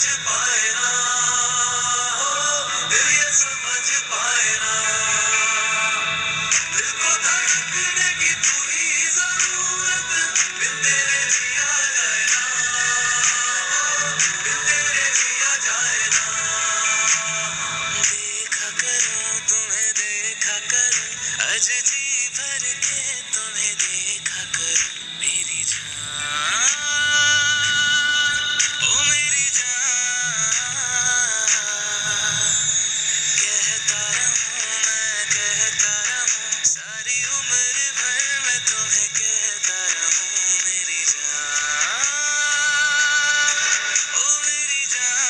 पाए ना, दिल ये समझ पाए ना, दिल को धड़कने की तू ही जरूरत, बिन तेरे जिया जाए ना, बिन तेरे जिया जाए ना। देखा करो तुम्हें देखा करो, आज जी भर के तुम्हें देखा करो, मेरी जान ओ मेरी जान। कहता रहूं मैं कहता रहूं, सारी उम्र भर मैं तुम्हें कहता रहूं, मेरी जान ओ मेरी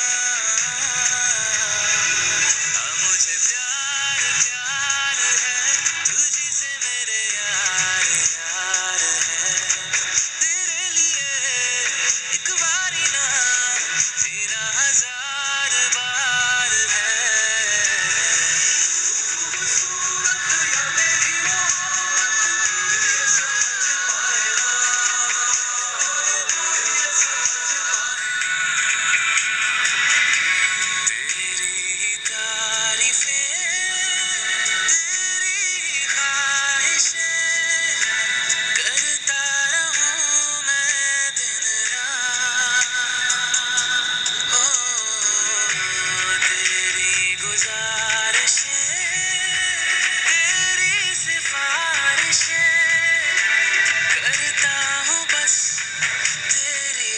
जान। मुझे प्यार प्यार है तुझी से मेरे यार यार है, तेरे लिए एक बारी ना जीना हजार बार है। खूबसूरत या मेरी मोहब्बत, दिल ये समझ पाए ना, दिल ये समझ पाए। तेरी तारीफें तेरी ख्वाहिशें करता रहूं मैं दिन रात, ओ तेरी गुजारिशें तेरी सिफारिशें करता हूँ बस तेरी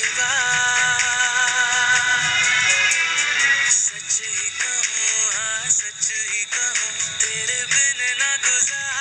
बात। सच ही कहूँ हाँ सच ही कहूँ, तेरे बिन ना गुजारा